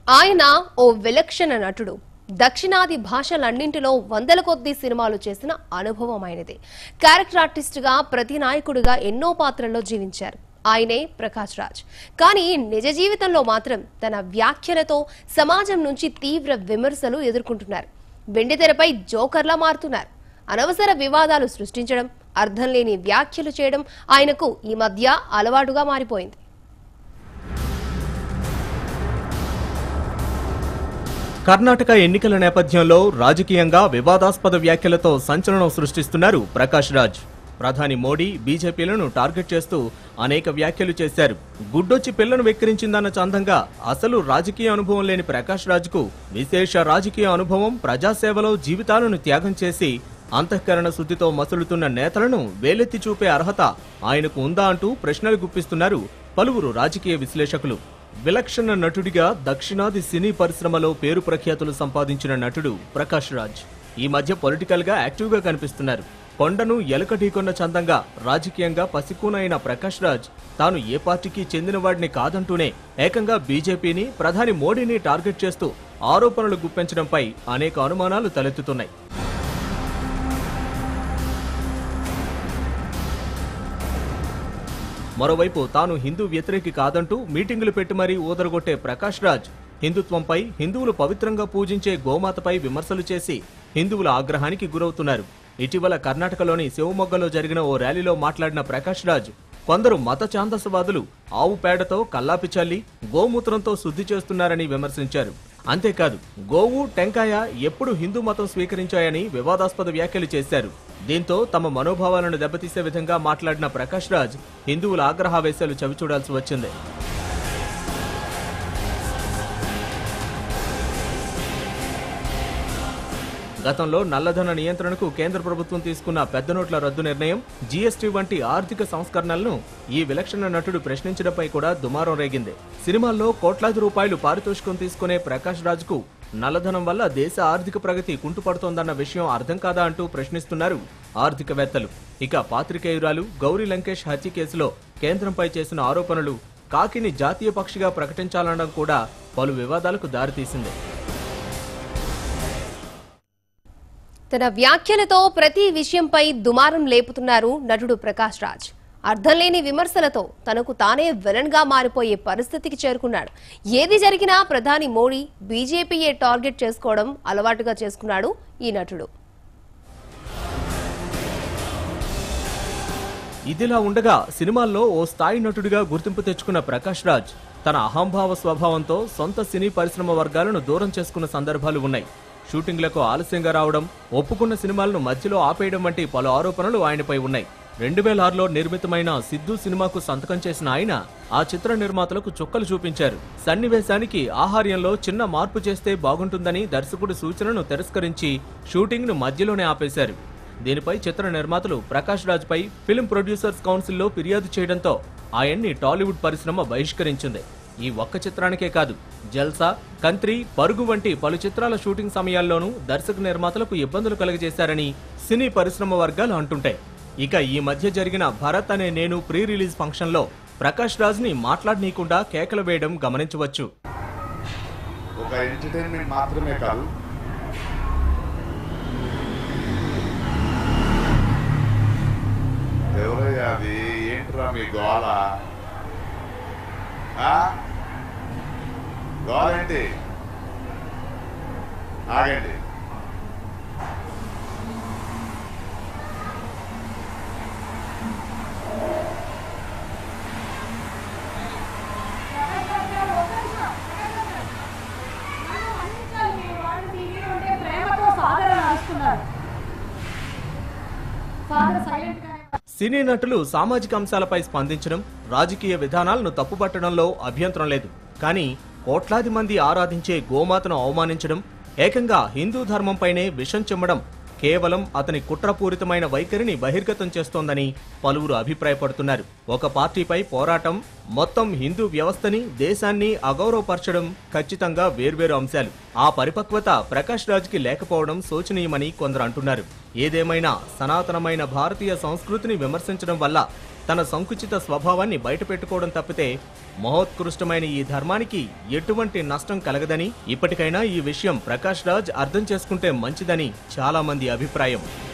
ఆయన ఓ విలక్షణ నటుడు. దక్షిణాది భాషలన్నింటిలో వందల కొద్దీ సినిమాలు చేసిన అనుభవం ఆయనది. క్యారెక్టర్ ఆర్టిస్ట్ గా, ప్రతి నాయకుడిగా ఎన్నో పాత్రల్లో జీవించారు. ఆయనే ప్రకాష్ రాజ్. కానీ నిజ జీవితంలో మాత్రం తన వ్యాఖ్యలతో సమాజం నుంచి తీవ్ర విమర్శలు ఎదుర్కొంటున్నారు. వెండితెరపై జోకర్లా మారుతున్నారు. అనవసర వివాదాలు సృష్టించడం, అర్థం లేని వ్యాఖ్యలు చేయడం ఆయనకు ఈ మధ్య అలవాటుగా మారిపోయింది. కర్ణాటక ఎన్నికల నేపథ్యంలో రాజకీయంగా వివాదాస్పద వ్యాఖ్యలతో సంచలనం సృష్టిస్తున్నారు ప్రకాష్ రాజ్. ప్రధాని మోడీ, బీజేపీలను టార్గెట్ చేస్తూ అనేక వ్యాఖ్యలు చేశారు. గుడ్డొచ్చి పిల్లను వెక్కిరించిందన్న చందంగా అసలు రాజకీయ అనుభవం లేని ప్రకాష్ రాజ్కు విశేష రాజకీయ అనుభవం, ప్రజాసేవలో జీవితాలను త్యాగం చేసి అంతఃకరణ శుద్ధితో మసులుతున్న నేతలను వేలెత్తి చూపే అర్హత ఆయనకు ఉందా అంటూ ప్రశ్నలు గుప్పిస్తున్నారు పలువురు రాజకీయ విశ్లేషకులు. విలక్షణ నటుడిగా దక్షిణాది సినీ పరిశ్రమలో పేరు ప్రఖ్యాతులు సంపాదించిన నటుడు ప్రకాష్ రాజ్ ఈ మధ్య పొలిటికల్ గా యాక్టివ్ గా కనిపిస్తున్నారు. కొండను ఎలుక ఢీకొన్న చందంగా రాజకీయంగా పసికూనైన ప్రకాష్ రాజ్ తాను ఏ పార్టీకి చెందినవాడిని కాదంటూనే ఏకంగా బీజేపీని, ప్రధాని మోడీని టార్గెట్ చేస్తూ ఆరోపణలు గుప్పించడంపై అనేక అనుమానాలు తలెత్తుతున్నాయి. మరోవైపు తాను హిందూ వ్యతిరేకి కాదంటూ మీటింగులు పెట్టి మరీ ఊదరగొట్టే ప్రకాష్ రాజ్ హిందుత్వంపై, హిందువులు పవిత్రంగా పూజించే గోమాతపై విమర్శలు చేసి హిందువుల ఆగ్రహానికి గురవుతున్నారు. ఇటీవల కర్ణాటకలోని శివమొగ్గలో జరిగిన ఓ ర్యాలీలో మాట్లాడిన ప్రకాష్ రాజ్ కొందరు మత ఛాందసవాదులు ఆవు పేడతో కల్లాపి చల్లి గోమూత్రంతో శుద్ధి చేస్తున్నారని విమర్శించారు. అంతేకాదు, గోవు, టెంకాయ ఎప్పుడు హిందూ మతం స్వీకరించాయని వివాదాస్పద వ్యాఖ్యలు చేశారు. దీంతో తమ మనోభావాలను దెబ్బతీసే విధంగా మాట్లాడిన ప్రకాష్ రాజ్ హిందువుల ఆగ్రహావేశాలు చవిచూడాల్సి వచ్చింది. గతంలో నల్లధన నియంత్రణకు కేంద్ర ప్రభుత్వం తీసుకున్న పెద్ద నోట్ల రద్దు నిర్ణయం, జీఎస్టీ వంటి ఆర్థిక సంస్కరణలను ఈ విలక్షణ నటుడు ప్రశ్నించడంపై కూడా దుమారం రేగింది. సినిమాల్లో కోట్లాది రూపాయలు పారితోషికం తీసుకునే ప్రకాష్ రాజ్ కు నల్లధనం వల్ల దేశ ఆర్థిక ప్రగతి కుంటుపడుతోందన్న విషయం అర్థం కాదా అంటూ ప్రశ్నిస్తున్నారు ఆర్థికవేత్తలు. ఇక పాత్రికేయురాలు గౌరీ లంకేష్ హత్య కేసులో కేంద్రంపై చేసిన ఆరోపణలు కాకిని జాతీయ పక్షిగా ప్రకటించాలనడం కూడా పలు వివాదాలకు దారితీసింది. తన వ్యాఖ్యలతో ప్రతి విషయంపై దుమారం లేపుతున్నారు నటుడు ప్రకాష్ రాజ్. అర్థం లేని విమర్శలతో తనకు తానే విలన్ గా మారిపోయే పరిస్థితికి చేరుకున్నాడు. ఏది జరిగినా ప్రధాని మోడీ, బీజేపీయే టార్గెట్ చేసుకోవడం అలవాటుగా చేసుకున్నాడు ఈ నటుడు. ఇదిలా ఉండగా సినిమాల్లో ఓ స్థాయి నటుడిగా గుర్తింపు తెచ్చుకున్న ప్రకాష్ రాజ్ తన అహంభావ స్వభావంతో సొంత సినీ పరిశ్రమ వర్గాలను దూరం చేసుకున్న సందర్భాలు ఉన్నాయి. షూటింగ్లకు ఆలస్యంగా రావడం, ఒప్పుకున్న సినిమాలను మధ్యలో ఆపేయడం వంటి పలు ఆరోపణలు ఆయనపై ఉన్నాయి. 2006లో నిర్మితమైన సిద్ధు సినిమాకు సంతకం చేసిన ఆయన ఆ చిత్ర నిర్మాతలకు చుక్కలు చూపించారు. సన్నివేశానికి ఆహార్యంలో చిన్న మార్పు చేస్తే బాగుంటుందని దర్శకుడి సూచనను తిరస్కరించి షూటింగ్ ను మధ్యలోనే ఆపేశారు. దీనిపై చిత్ర నిర్మాతలు ప్రకాష్ రాజ్ పై ఫిల్మ్ ప్రొడ్యూసర్స్ కౌన్సిల్లో ఫిర్యాదు చేయడంతో ఆయన్ని టాలీవుడ్ పరిశ్రమ బహిష్కరించింది. ఈ ఒక్క చిత్రానికే కాదు, జల్సా, కంత్రి, పరుగు వంటి పలు చిత్రాల షూటింగ్ సమయాల్లోనూ దర్శక నిర్మాతలకు ఇబ్బందులు కలుగజేశారని సినీ పరిశ్రమ వర్గాలు అంటుంటాయి. ఇక ఈ మధ్య జరిగిన భరత్ అనే నేను ప్రీ రిలీజ్ ఫంక్షన్లో ప్రకాష్ రాజ్ ని మాట్లాడనీయకుండా కేకలు వేయడం గమనించవచ్చు. ఒక ఎంటర్టైన్మెంట్ మాత్రమే కాదు, ఎవరయ్యా అది, ఏంట్రా మీ గోళ, గోళేంటి, ఆగండి. సినీ నటులు సామాజిక అంశాలపై స్పందించడం, రాజకీయ విధానాలను తప్పుపట్టడంలో అభ్యంతరం లేదు. కానీ కోట్లాది మంది ఆరాధించే గోమాతను అవమానించడం, ఏకంగా హిందూ ధర్మంపైనే విషం చిమ్మడం కేవలం అతని కుట్రపూరితమైన వైఖరిని బహిర్గతం చేస్తోందని పలువురు అభిప్రాయపడుతున్నారు. ఒక పార్టీపై పోరాటం, మొత్తం హిందూ వ్యవస్థని, దేశాన్ని అగౌరవపరచడం ఖచ్చితంగా వేర్వేరు అంశాలు. ఆ పరిపక్వత ప్రకాష్ రాజ్కి లేకపోవడం శోచనీయమని కొందరు అంటున్నారు. ఏదేమైనా సనాతనమైన భారతీయ సంస్కృతిని విమర్శించడం వల్ల తన సంకుచిత స్వభావాన్ని బయటపెట్టుకోవడం తప్పితే మహోత్కృష్టమైన ఈ ధర్మానికి ఎటువంటి నష్టం కలగదని, ఇప్పటికైనా ఈ విషయం ప్రకాష్ రాజ్ అర్థం చేసుకుంటే మంచిదని చాలా మంది అభిప్రాయం.